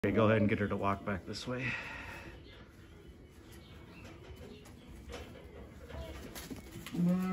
Okay, go ahead and get her to walk back this way. Come on.